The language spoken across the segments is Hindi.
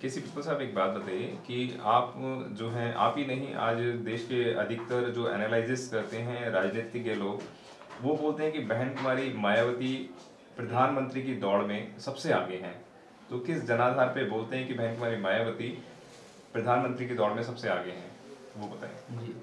किसी बिल्कुल साहब एक बात बताइए कि आप जो हैं, आप ही नहीं, आज देश के अधिकतर जो एनालिसिस करते हैं राजनीतिज्ञ लोग, वो बोलते हैं कि बहन कुमारी मायावती प्रधानमंत्री की दौड़ में सबसे आगे हैं। तो किस जनाधार पे बोलते हैं कि बहन कुमारी मायावती प्रधानमंत्री की दौड़ में सबसे आगे हैं, वो बताएं जी।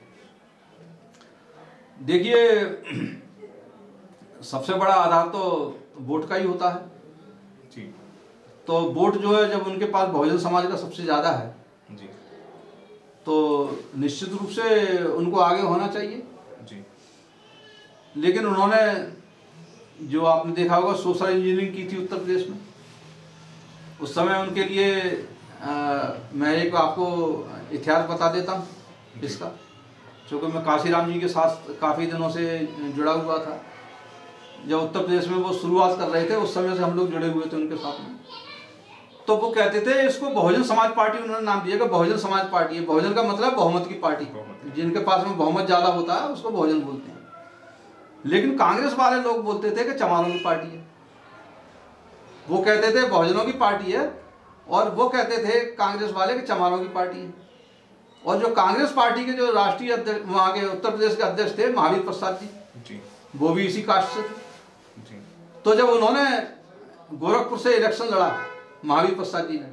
देखिए, सबसे बड़ा आधार तो वोट का ही होता है जी। तो वोट जो है, जब उनके पास बहुजन समाज का सबसे ज्यादा है जी। तो निश्चित रूप से उनको आगे होना चाहिए जी। लेकिन उन्होंने, जो आपने देखा होगा, सोशल इंजीनियरिंग की थी उत्तर प्रदेश में। उस समय उनके लिए मैं एक आपको इतिहास बता देता हूँ इसका, क्योंकि मैं काशीराम जी के साथ काफ़ी दिनों से जुड़ा हुआ था। जब उत्तर प्रदेश में वो शुरुआत कर रहे थे, उस समय से हम लोग जुड़े हुए थे उनके साथ में। तो वो कहते थे, इसको बहुजन समाज पार्टी उन्होंने नाम दिया कि बहुजन समाज पार्टी है। बहुजन का मतलब बहुमत की पार्टी, जिनके पास में बहुमत ज़्यादा होता है उसको बहुजन बोलते हैं। लेकिन कांग्रेस वाले लोग बोलते थे कि चमारों की पार्टी है। वो कहते थे बहुजनों की पार्टी है, और वो कहते थे कांग्रेस वाले कि चमारों की पार्टी है। और जो कांग्रेस पार्टी के जो राष्ट्रीय अध्यक्ष, वहाँ के उत्तर प्रदेश के अध्यक्ष थे महावीर प्रसाद जी, वो भी इसी कास्ट से थे। तो जब उन्होंने गोरखपुर से इलेक्शन लड़ा महावीर प्रसाद जी ने,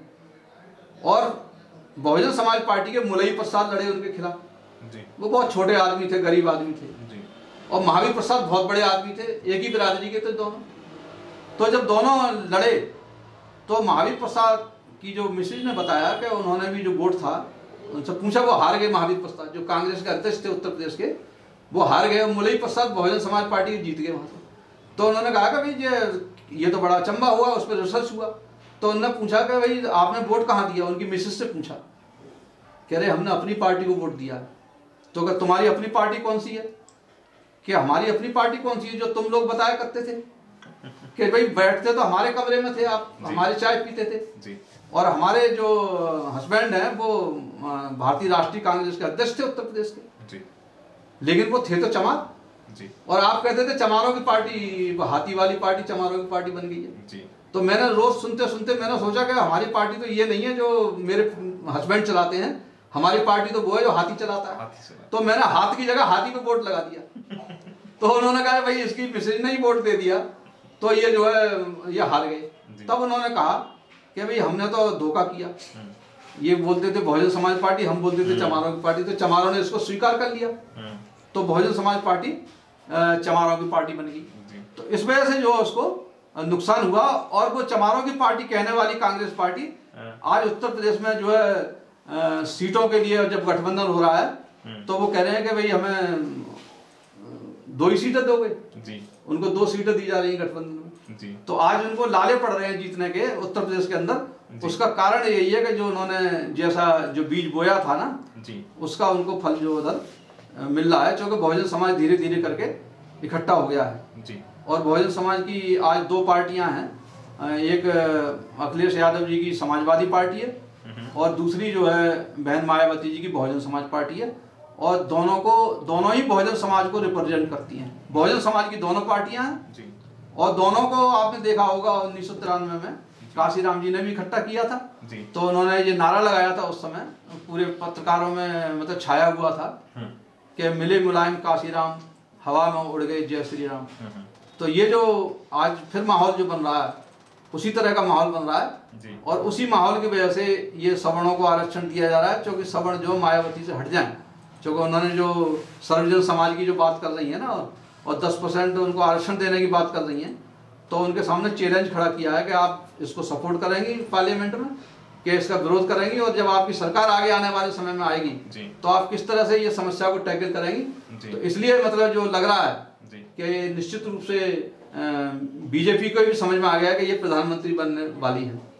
और बहुजन समाज पार्टी के मुलई प्रसाद लड़े उनके खिलाफ। वो बहुत छोटे आदमी थे, गरीब आदमी थे, और महावीर प्रसाद बहुत बड़े आदमी थे, एक ही बिरादरी के थे दोनों। तो जब दोनों लड़े तो महावीर प्रसाद की जो मिसेज ने बताया कि उन्होंने भी जो वोट था उनसे पूछा, वो हार गए। महावीर प्रसाद जो कांग्रेस के अध्यक्ष थे उत्तर प्रदेश के, वो हार गए। मुलई प्रसाद बहुजन समाज पार्टी जीत गए वहां से। तो उन्होंने कहा कि भाई ये तो बड़ा अचंभा हुआ, उस पर रिसर्च हुआ। तो उन्होंने पूछा कि भाई आपने वोट कहाँ दिया, उनकी मिसेज से पूछा। कह रहे हमने अपनी पार्टी को वोट दिया। तो अगर तुम्हारी अपनी पार्टी कौन सी है? कि हमारी अपनी पार्टी कौन सी है जो तुम लोग बताया करते थे कि भाई बैठते तो हमारे कमरे में थे आप, हमारे चाय पीते थे, और हमारे जो हस्बैंड हैं वो भारतीय राष्ट्रीय कांग्रेस के अध्यक्ष थे उत्तर प्रदेश के, लेकिन वो थे तो चमार। और आप कहते थे चमारों की पार्टी, हाथी वाली पार्टी चमारों की पार्टी बन गई है। तो मैंने रोज सुनते सुनते मैंने सोचा कि हमारी पार्टी तो ये नहीं है जो मेरे हस्बैंड चलाते हैं, हमारी पार्टी तो वो है जो हाथी चलाता है। तो मैंने हाथ की जगह हाथी पे वोट लगा दिया। तो उन्होंने कहा भाई इसकी मिसेज ने ही वोट दे दिया, तो ये जो है ये हार गए। तब उन्होंने कहा कि भाई हमने तो धोखा किया। ये बोलते थे बहुजन समाज पार्टी, हम बोलते थे चमारों की पार्टी। तो चमारों ने इसको स्वीकार कर लिया, तो बहुजन समाज पार्टी चमारों की पार्टी बन गई। तो इस वजह से जो उसको नुकसान हुआ। और वो चमारों की पार्टी कहने वाली कांग्रेस पार्टी आज उत्तर प्रदेश में जो है सीटों के लिए जब गठबंधन हो रहा है तो वो कह रहे हैं कि भाई हमें 2 ही सीटें दोगे। उनको 2 सीटें दी जा रही है गठबंधन में। तो आज उनको लाले पड़ रहे हैं जीतने के उत्तर प्रदेश के अंदर। उसका कारण यही है कि जो उन्होंने जैसा जो बीज बोया था ना, उसका उनको फल जो उधर मिल रहा है। क्योंकि बहुजन समाज धीरे धीरे करके इकट्ठा हो गया है। और बहुजन समाज की आज 2 पार्टियां हैं, एक अखिलेश यादव जी की समाजवादी पार्टी है, और दूसरी जो है बहन मायावती जी की बहुजन समाज पार्टी है। और दोनों ही बहुजन समाज को रिप्रेजेंट करती हैं। बहुजन समाज की दोनों पार्टियां हैं, और दोनों को आपने देखा होगा 1993 में काशीराम जी ने भी इकट्ठा किया था। तो उन्होंने ये नारा लगाया था, उस समय पूरे पत्रकारों में मतलब छाया हुआ था कि मिले मुलायम काशीराम, हवा में उड़ गए जय श्री राम। तो ये जो आज फिर माहौल जो बन रहा है, उसी तरह का माहौल बन रहा है। और उसी माहौल की वजह से ये सवर्णों को आरक्षण दिया जा रहा है, क्योंकि सवर्ण जो मायावती से हट जाएं। क्योंकि उन्होंने जो सर्वजन समाज की जो बात कर रही है ना, और 10% उनको आरक्षण देने की बात कर रही हैं, तो उनके सामने चैलेंज खड़ा किया है कि आप इसको सपोर्ट करेंगी पार्लियामेंट में, कि इसका विरोध करेंगी, और जब आपकी सरकार आगे आने वाले समय में आएगी तो आप किस तरह से ये समस्या को टैकल करेंगी। तो इसलिए मतलब जो लग रहा है कि निश्चित रूप से बीजेपी को भी समझ में आ गया कि ये प्रधानमंत्री बनने वाली है।